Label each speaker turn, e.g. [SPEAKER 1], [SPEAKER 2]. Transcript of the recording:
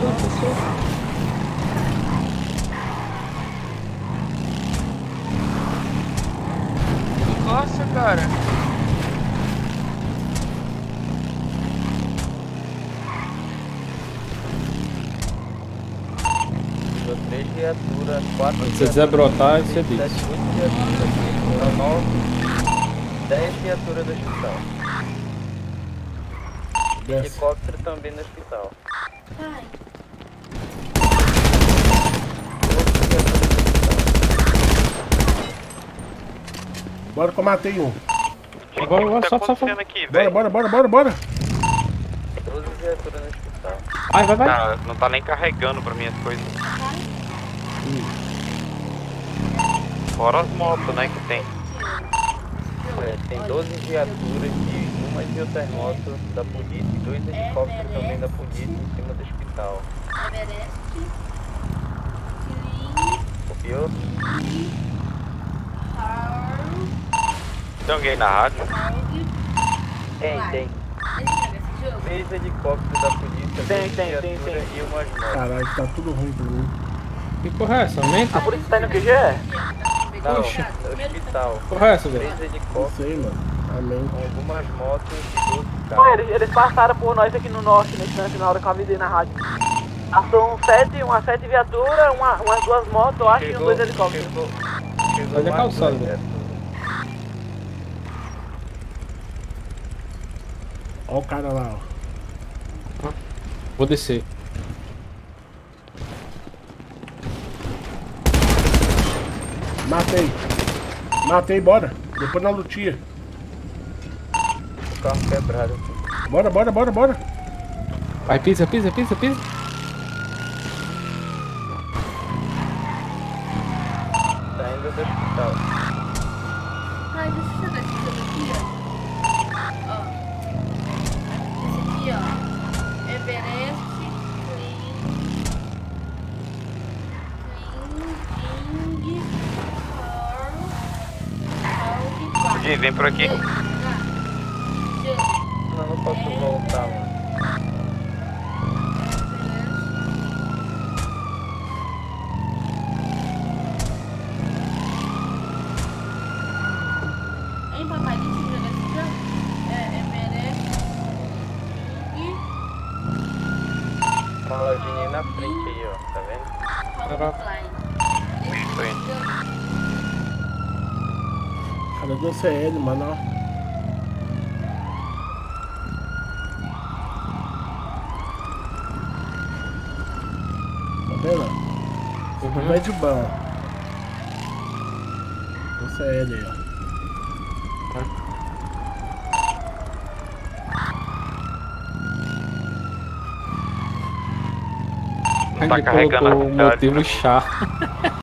[SPEAKER 1] Nossa, cara.
[SPEAKER 2] Três viaturas, 4
[SPEAKER 3] Se você quiser brotar, você diz.
[SPEAKER 2] 8 viaturas, 9, 10 viaturas do hospital. Helicóptero também no hospital.
[SPEAKER 4] Ai.
[SPEAKER 5] Bora que eu matei um.
[SPEAKER 3] Agora, só.
[SPEAKER 1] Aqui,
[SPEAKER 5] Bora.
[SPEAKER 2] 12 viaturas no hospital.
[SPEAKER 3] Vai.
[SPEAKER 1] Cara, não tá nem carregando pra mim as coisas. Fora as motos, né, que tem.
[SPEAKER 2] Tem 12 viaturas e uma de outras motos da polícia e 2 helicópteros também da polícia em cima do hospital.
[SPEAKER 4] Everest.
[SPEAKER 2] Copiou?
[SPEAKER 1] Tem alguém na rádio?
[SPEAKER 2] Tem. 3 helicópteros da polícia, 2 viaturas e umas motos.
[SPEAKER 5] Caralho, tá tudo ruim pra mim.
[SPEAKER 3] Que porra é essa? Aumenta?
[SPEAKER 6] A polícia tá indo no QG?
[SPEAKER 2] Não, no
[SPEAKER 3] Poxa.
[SPEAKER 2] hospital.
[SPEAKER 3] Porra é essa, velho?
[SPEAKER 2] 3
[SPEAKER 5] Não
[SPEAKER 2] helicópteros
[SPEAKER 5] sei, mano. Amém.
[SPEAKER 2] com algumas motos e 12
[SPEAKER 6] Pô,
[SPEAKER 2] carros.
[SPEAKER 6] eles passaram por nós aqui no norte, nesse lance, na hora que eu avisei na rádio. São 7 viaturas, umas 2 motos, eu acho, e uns 2 helicópteros.
[SPEAKER 2] Chegou
[SPEAKER 3] Olha a
[SPEAKER 2] mais
[SPEAKER 3] calçada,
[SPEAKER 2] 2
[SPEAKER 3] velho.
[SPEAKER 2] viaturas.
[SPEAKER 5] Ó o cara lá, ó.
[SPEAKER 3] Vou descer.
[SPEAKER 5] Matei, bora. Depois na lutinha.
[SPEAKER 2] O carro quebrado aqui.
[SPEAKER 5] Bora.
[SPEAKER 3] Vai, pisa.
[SPEAKER 2] Saindo do hospital.
[SPEAKER 4] Ai, deixa eu jogar esse jogo aqui, ó. Ó. Esse aqui, ó. Everest, King, Carl,
[SPEAKER 1] Gui, vem por aqui.
[SPEAKER 2] Não posso voltar, mano.
[SPEAKER 4] Hein, papai, deixa eu jogar esse jogo. Everest, King,
[SPEAKER 2] Uma lojinha aí na frente aí, ó. Tá vendo?
[SPEAKER 4] Calvin
[SPEAKER 1] Tô
[SPEAKER 4] Klein.
[SPEAKER 1] indo.
[SPEAKER 5] Cara do CL, mano, ó. Tá vendo? Vai de bom. Do CL aí, ó.
[SPEAKER 1] Não tá
[SPEAKER 3] Ele
[SPEAKER 1] carregando
[SPEAKER 3] colocou
[SPEAKER 1] a
[SPEAKER 3] o
[SPEAKER 1] cidade.
[SPEAKER 3] motivo chá.